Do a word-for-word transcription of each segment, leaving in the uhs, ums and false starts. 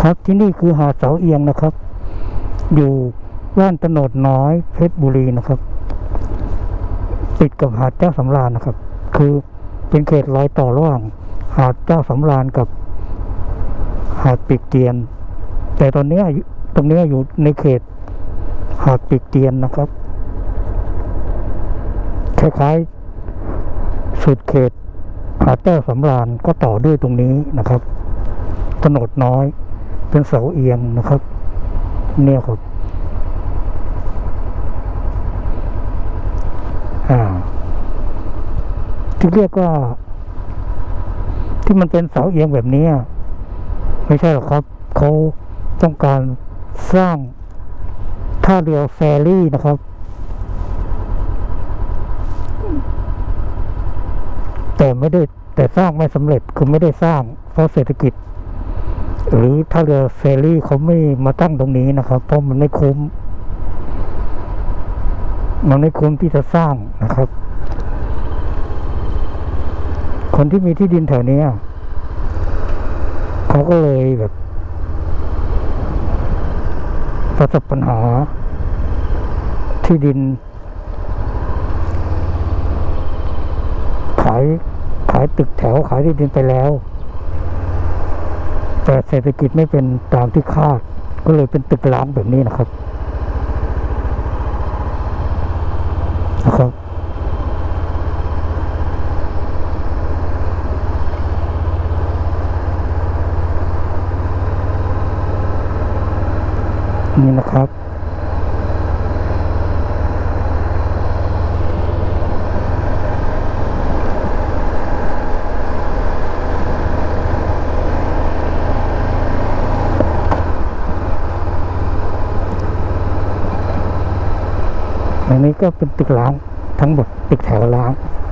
ครับที่นี่คือหาดเสาเอียงนะครับ อยู่บ้านตโนดน้อยเพชรบุรีนะครับติดกับหาดเจ้าสำราญนะครับคือเป็นเขตรอยต่อระหว่างหาดเจ้าสำราญกับหาดปีกเตียนแต่ตอนนี้ตรงนี้อยู่ในเขตหาดปีกเตียนนะครับคล้ายๆสุดเขตหาดเจ้าสำราญก็ต่อด้วยตรงนี้นะครับตโนดน้อยเป็นเสาเอียงนะครับเนี่ยครับอ่าที่เรียกว่าที่มันเป็นเสาเอียงแบบนี้ไม่ใช่หรอกครับเขาต้องการสร้างท่าเรือแฟรี่นะครับแต่ไม่ได้แต่สร้างไม่สำเร็จคือไม่ได้สร้างเพราะเศรษฐกิจหรือท่าเรือเฟอร์รี่เขาไม่มาตั้งตรงนี้นะครับเพราะมันไม่คุ้มมันไม่คุ้มที่จะสร้างนะครับคนที่มีที่ดินแถวนี้เขาก็เลยแบบประสบปัญหาที่ดินขายขายตึกแถวขายที่ดินไปแล้วแต่เศรษฐกิจไม่เป็นตามที่คาดก็เลยเป็นตึกร้างแบบนี้นะครับนะครับนี่นะครับอันนี้ก็เป็นตึกร้างทั้งหมดตึกแถวร้าง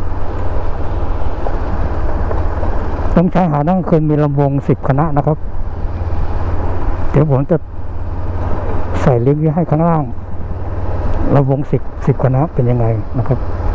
ต้องใช้หานั่งเคยมีลำวงสิบคณะนะครับเดี๋ยวผมจะใส่ลิงก์ไว้ให้ข้างล่างลำวงสิบสิบคณะเป็นยังไงนะครับ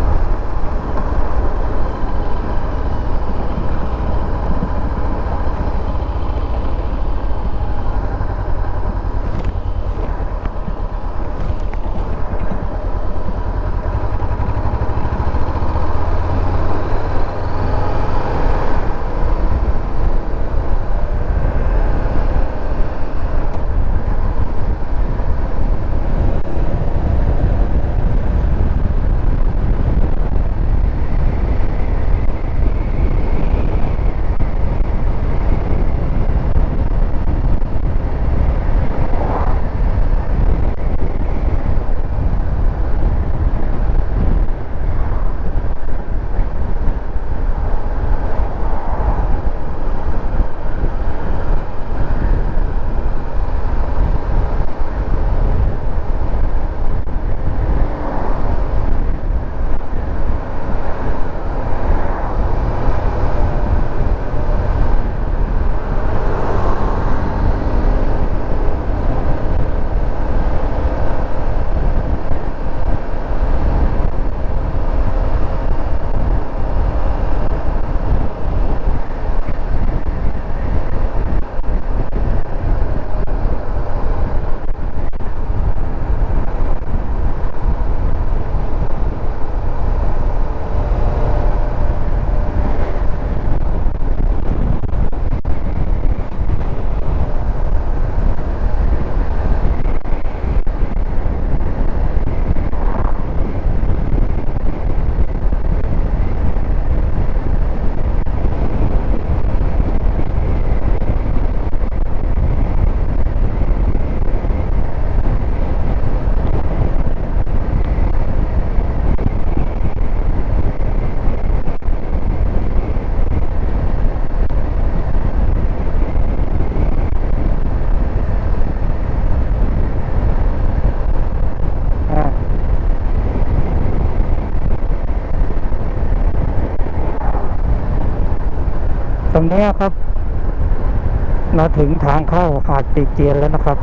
ตรงนี้ครับมาถึงทางเข้าหาดปีกเตียนแล้วนะครับ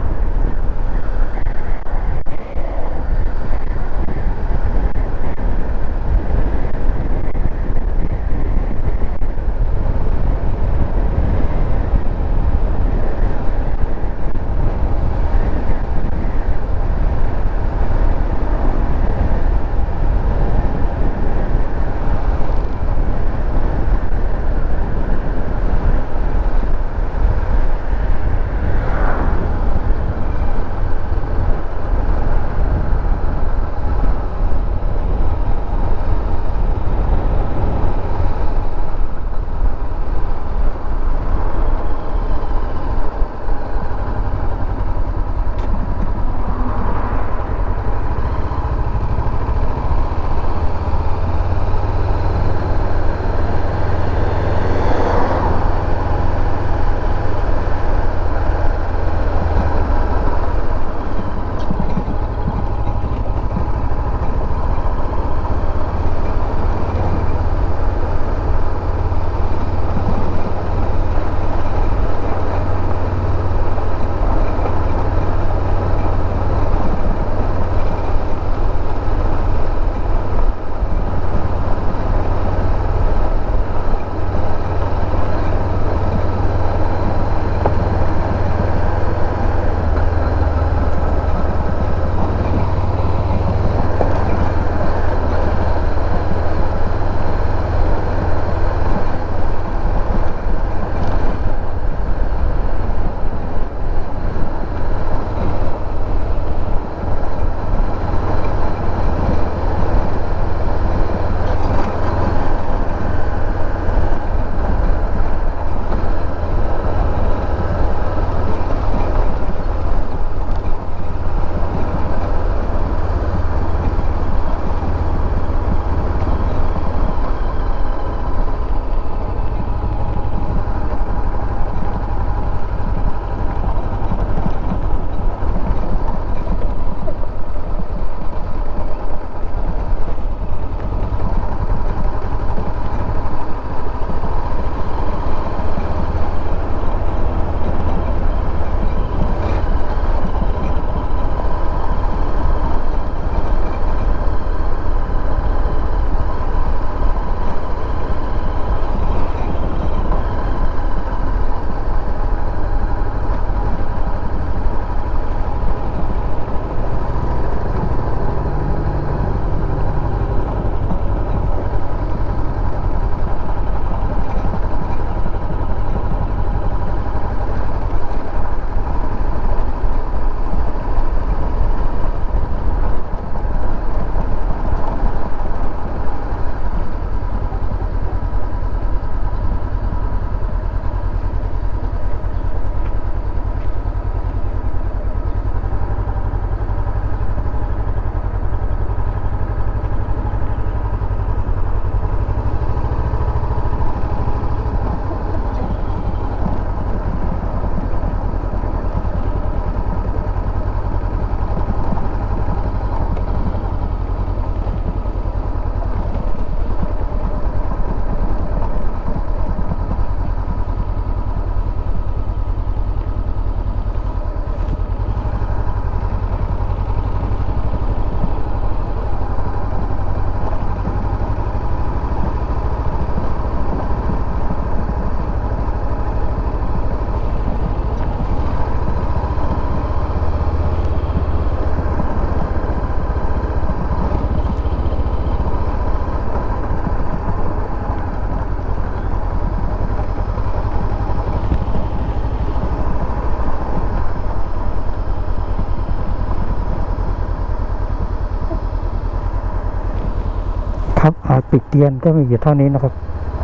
ปิดเตียนก็มีอยู่เท่านี้นะครับ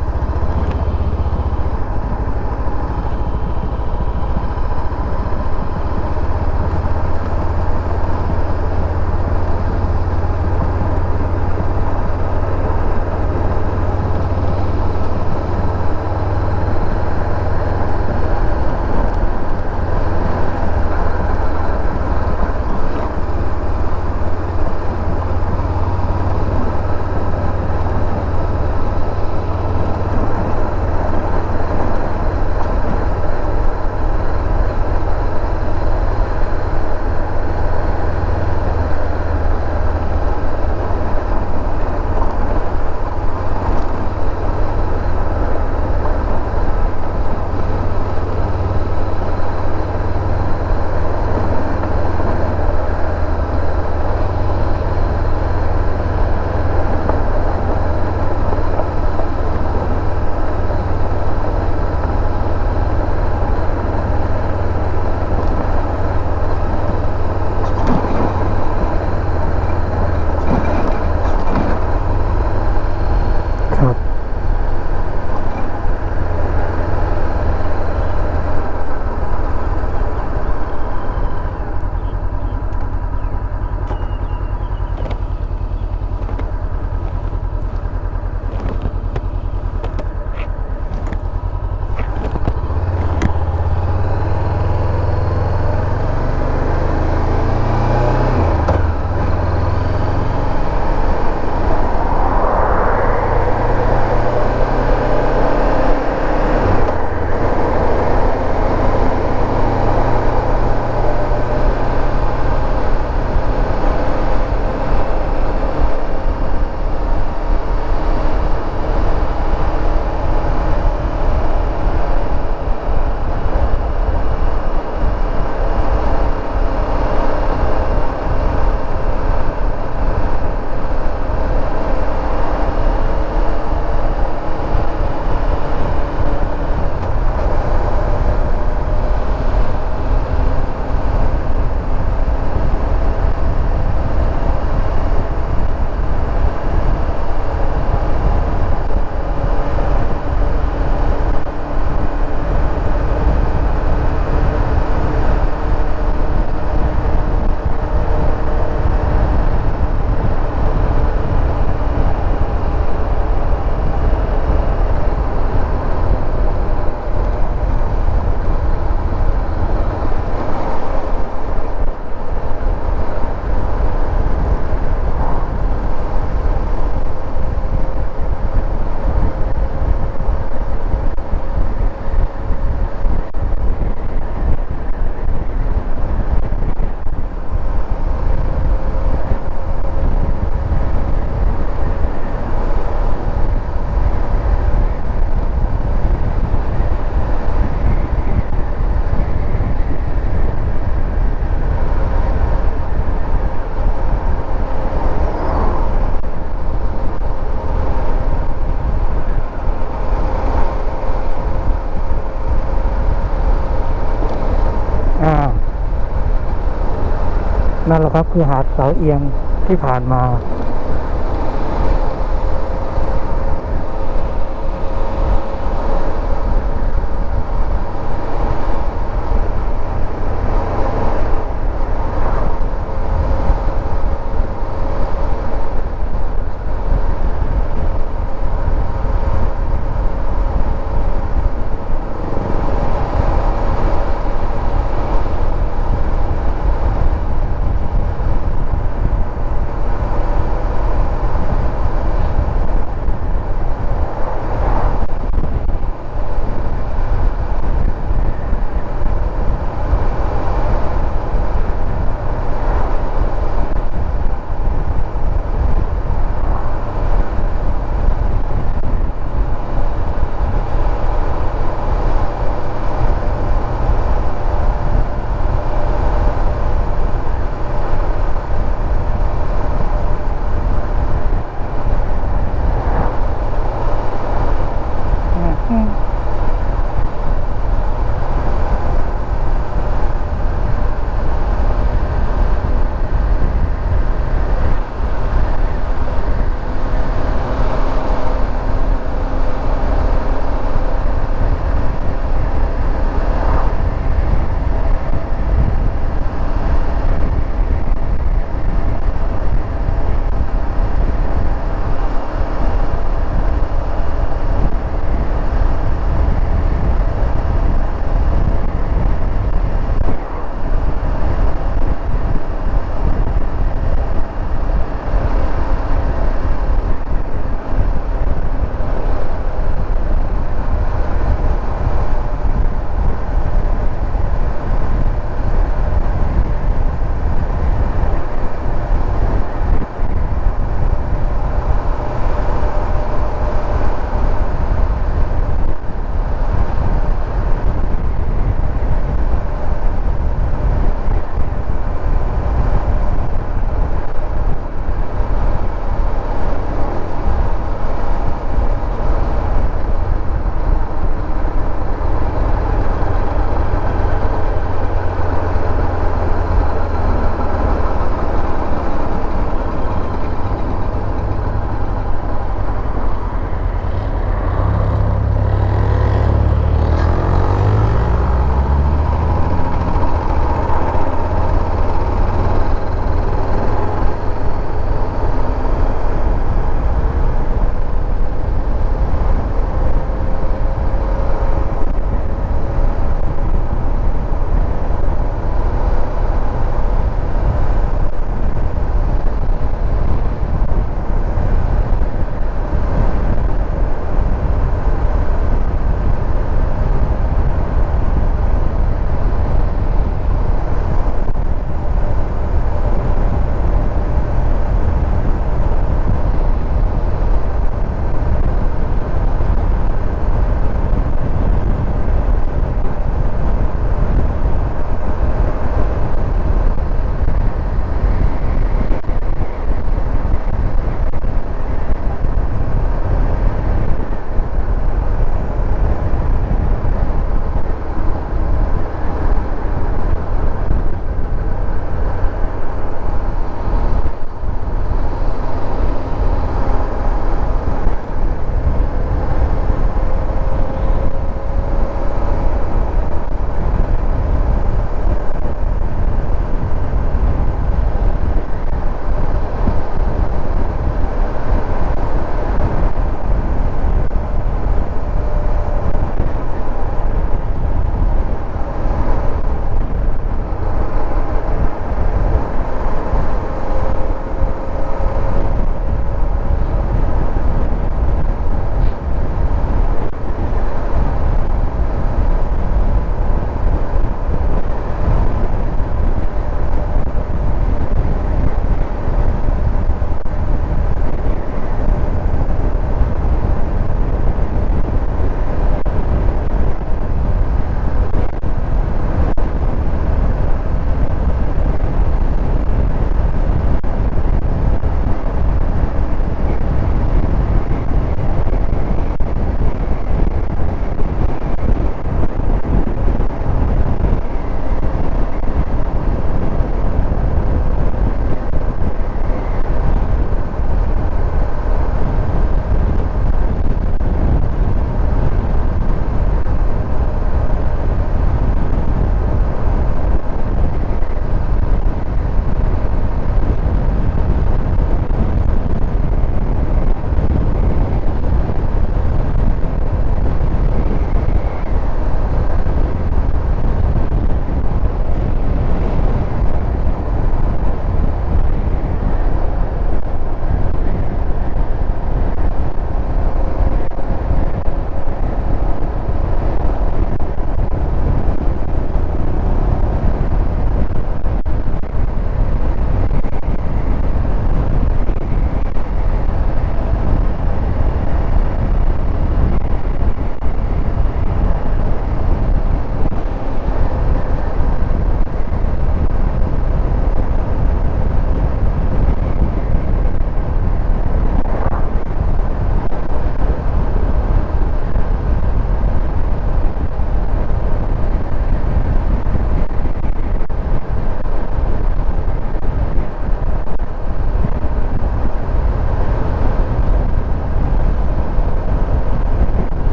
นั่นแหละครับคือหาดเสาเอียงที่ผ่านมา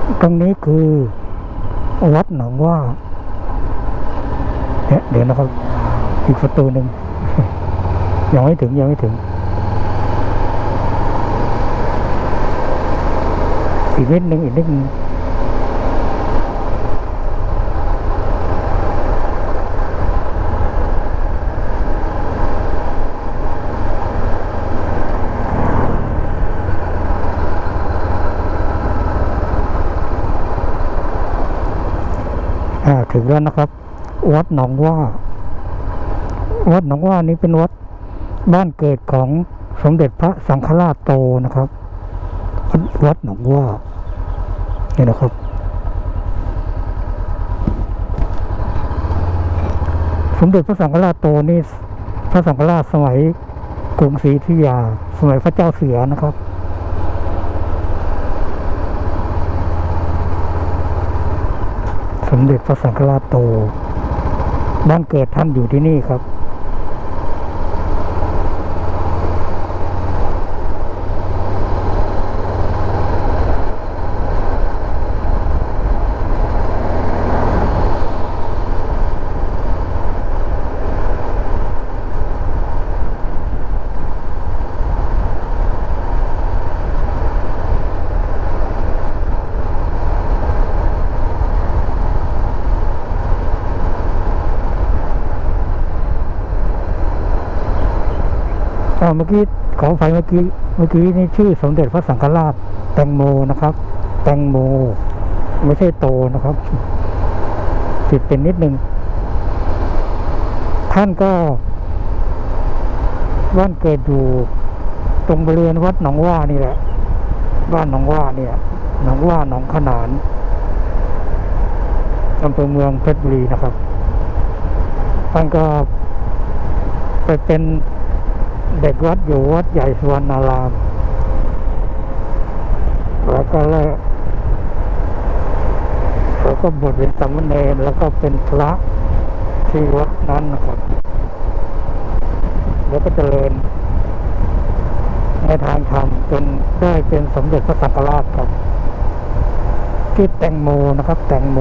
ตรงนี้คือวัดหนองว่าเนี่ยเดี๋ยวนะครับอีกประตูหนึ่ง ยังไม่ถึงยังไม่ถึงอีกนิดหนึ่งอีกนิดหนึ่งอ่าถึงแล้วนะครับวัดหนองว่าวัดหนองว่านี้เป็นวัดบ้านเกิดของสมเด็จพระสังฆราชโตนะครับวัดหนองว่านี่นะครับสมเด็จพระสังฆราชโตนี่พระสังฆราชสมัยกรุงศรีอยุธยาสมัยพระเจ้าเสือนะครับสมเด็จพระสังฆราชโตบ้านเกิดท่านอยู่ที่นี่ครับเมื่อกี้ขออภัยเมื่อกี้เมื่อกี้นี่ชื่อสมเด็จพระสังฆราชแตงโมนะครับแตงโมไม่ใช่โตนะครับผิดเป็นนิดนึงท่านก็บ้านเกิดอยู่ตรงบริเวณวัดหนองว่านี่แหละบ้านหนองว่าเนี่ยหนองว่าหนองขนานอำเภอเมืองเพชรบุรีนะครับท่านก็ไปเป็นเด็กวัดอยู่วัดใหญ่สุวรรณารามแล้วก็แล้วแล้วก็บวชเป็นสามเณรแล้วก็เป็นพระที่วัดนั้นนะครับแล้วก็เจริญในทางธรรมจนได้เป็นสมเด็จพระสังฆราชครับที่แตงโมนะครับแตงโม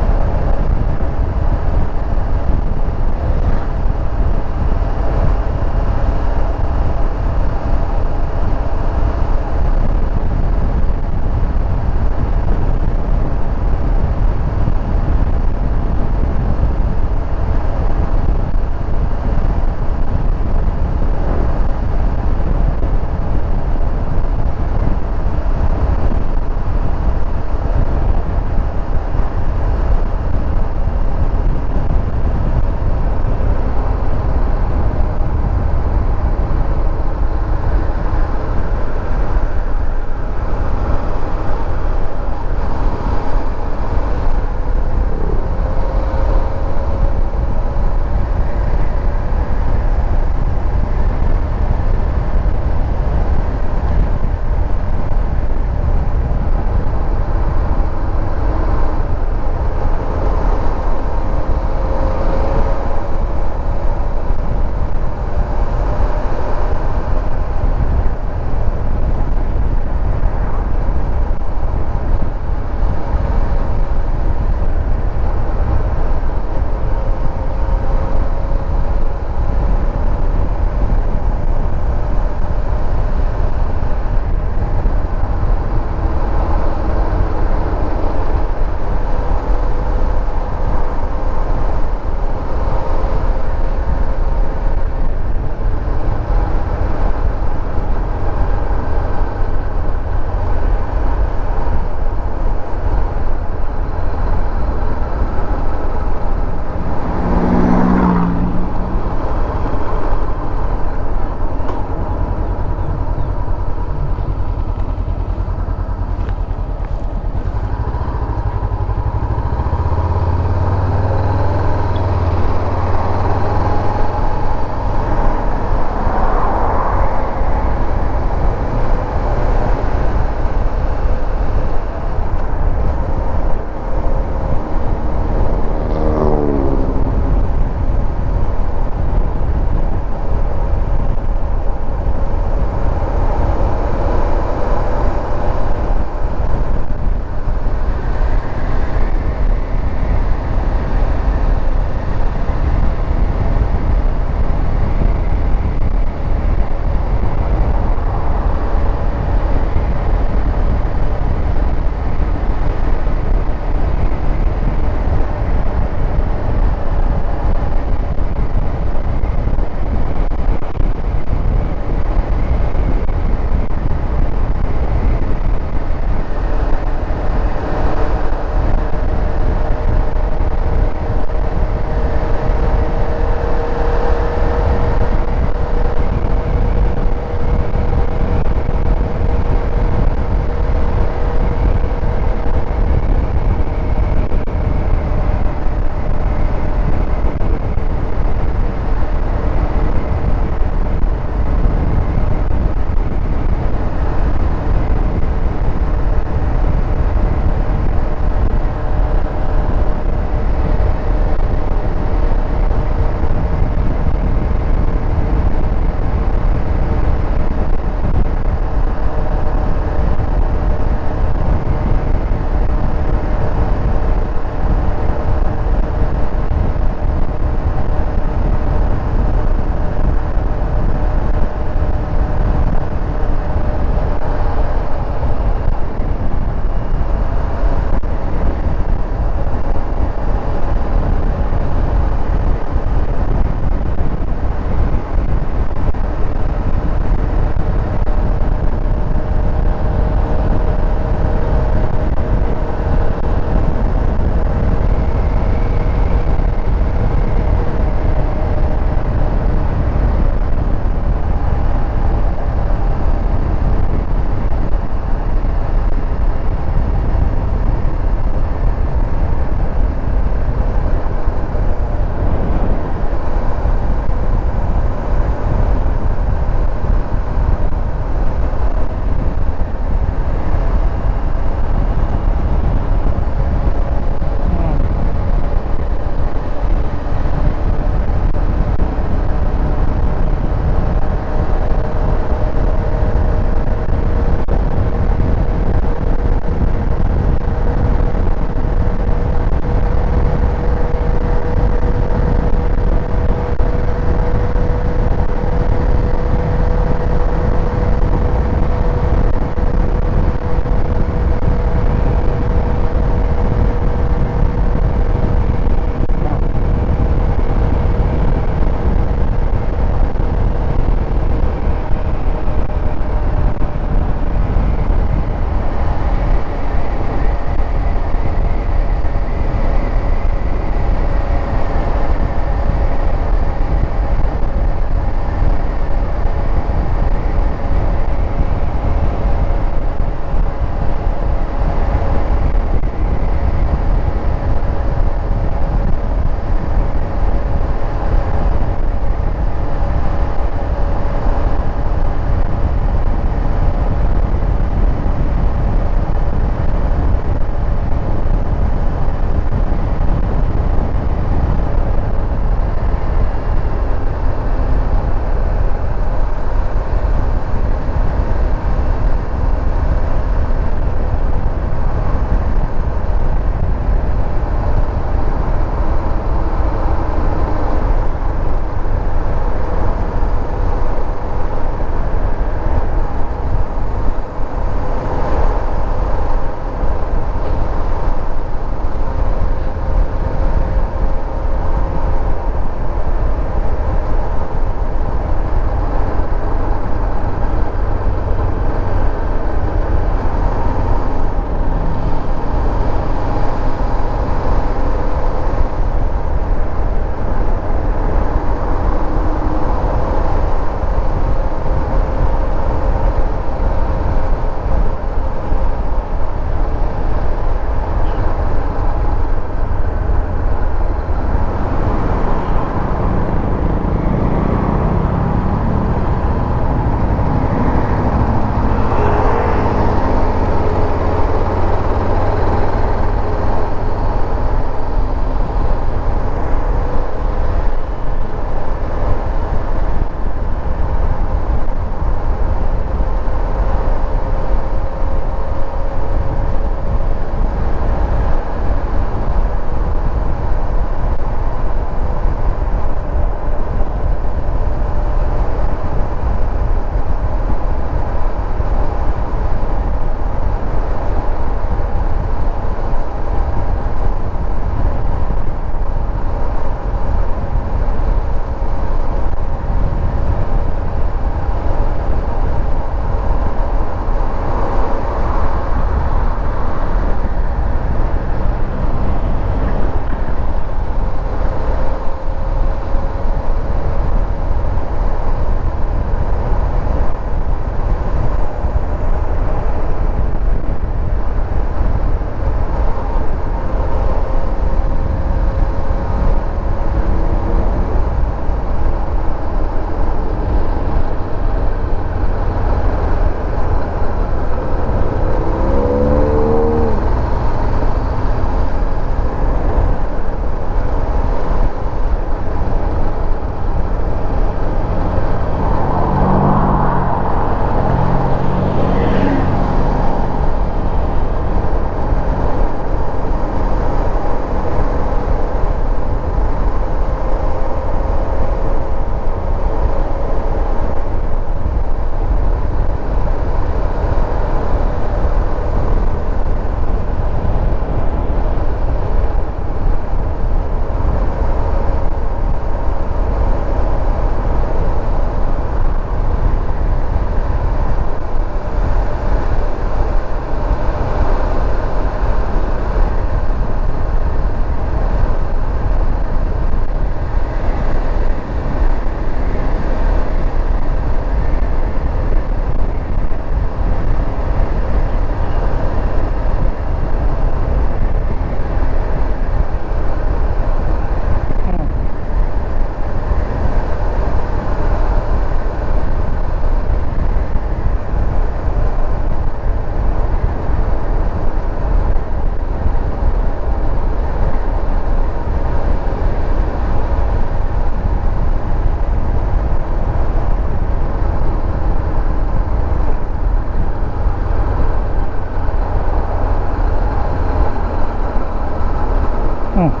อืม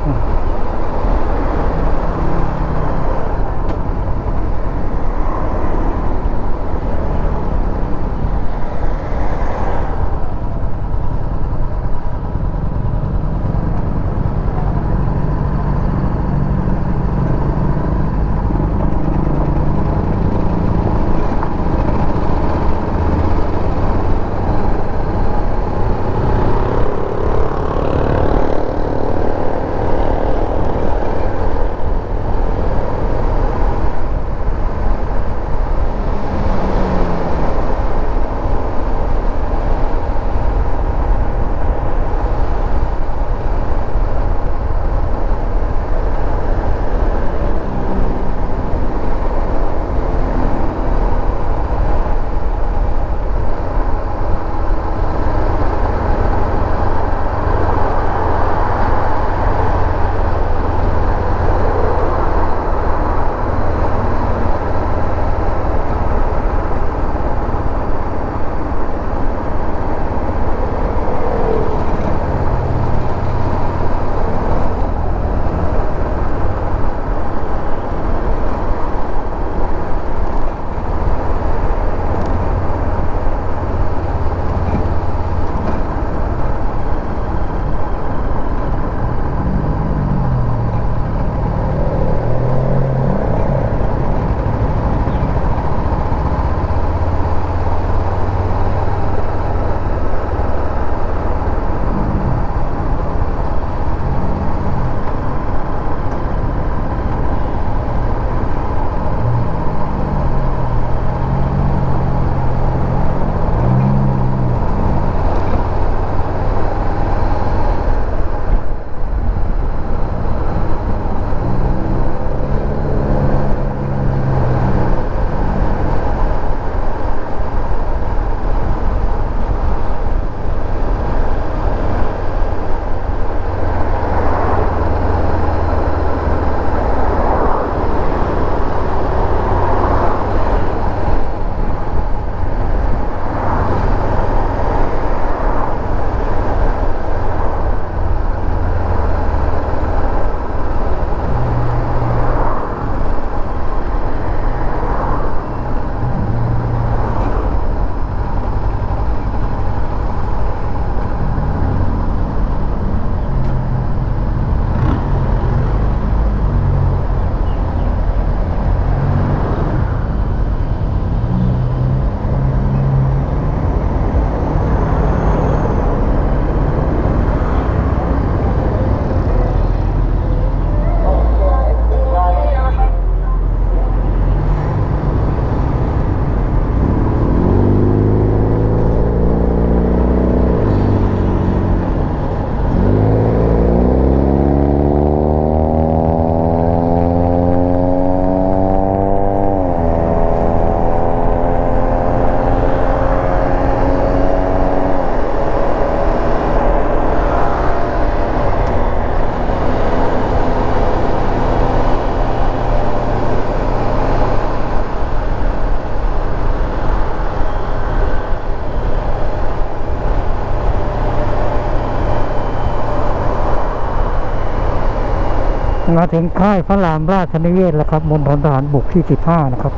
มาถึงค่ายพระรามราชนิเวศแล้วครับมณฑลทหารบกที่สิบห้านะครับ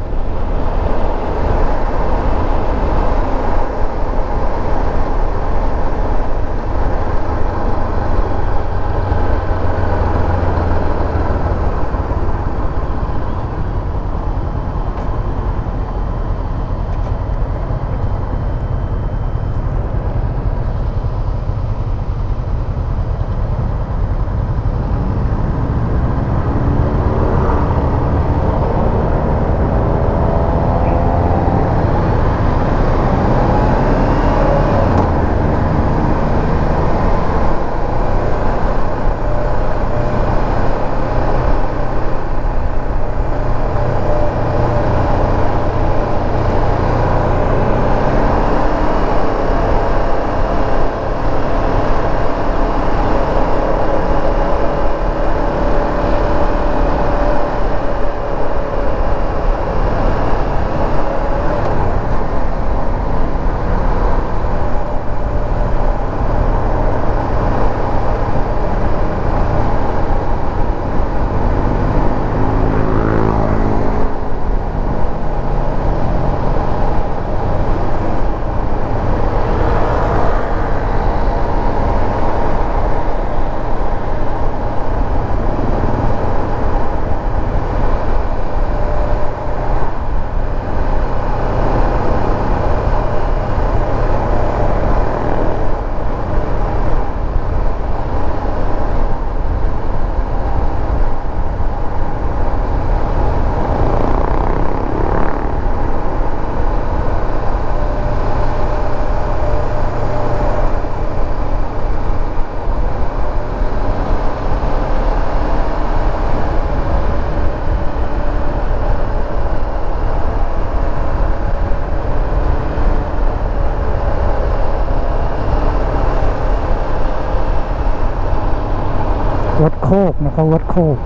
วัดโคกนะครับวัดโคก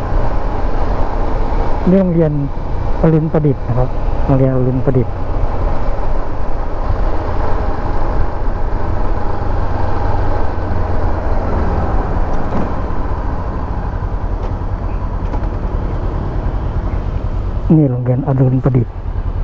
เรื่องเรียนอรุณประดิษฐ์นะครับโรงเรียนอรุณประดิษฐ์นี่โรงเรียนอรุณประดิษฐ์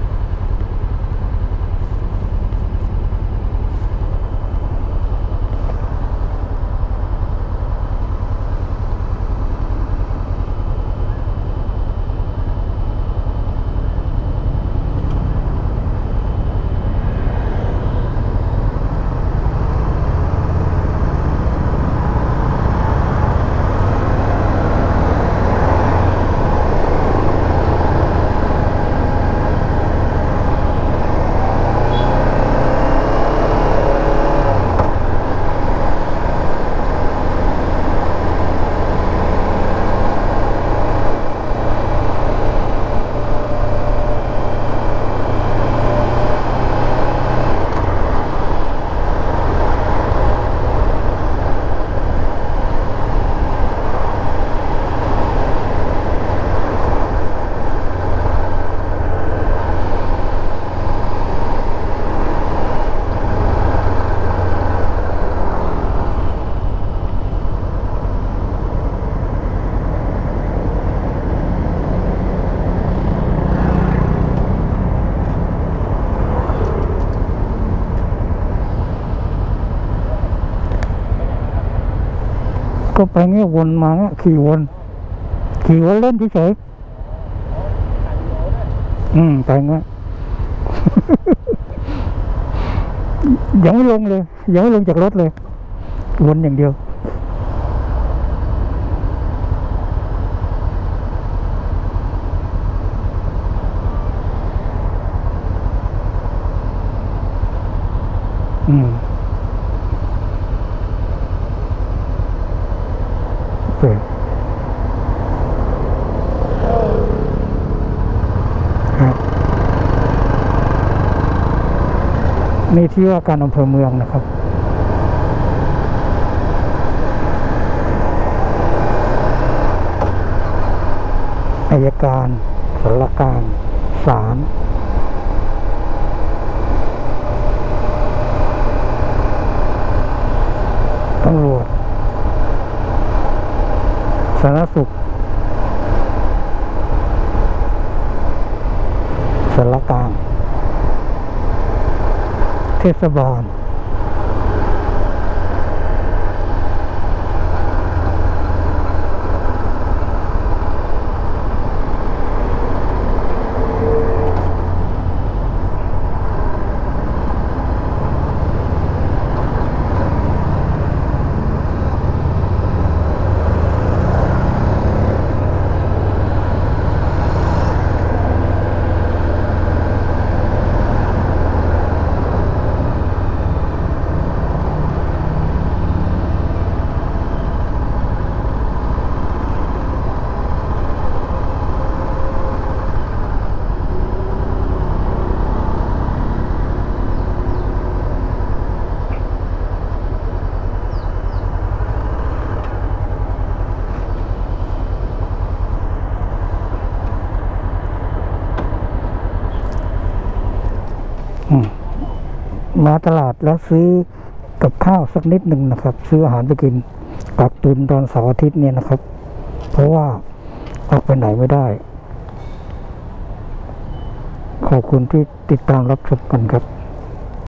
ก็ไปเงี้ยวนมาเงี้ยขี่วนขี่วนเล่นเฉยๆอืมไปเงี้ย ยังไม่ลงเลยยังไม่ลงจากรถเลยวนอย่างเดียวอืมครับนี่ที่ว่าการอำเภอเมืองนะครับอัยการศาลกลางศาลตำรวจสาธารณสุขศาลกลางเทศบาลมาตลาดแล้วซื้อกับข้าวสักนิดหนึ่งนะครับซื้ออาหารไปกินกักตุนตอนเสาร์อาทิตย์เนี่ยนะครับเพราะว่าออกไปไหนไม่ได้ขอบคุณที่ติดตามรับชมกันครับ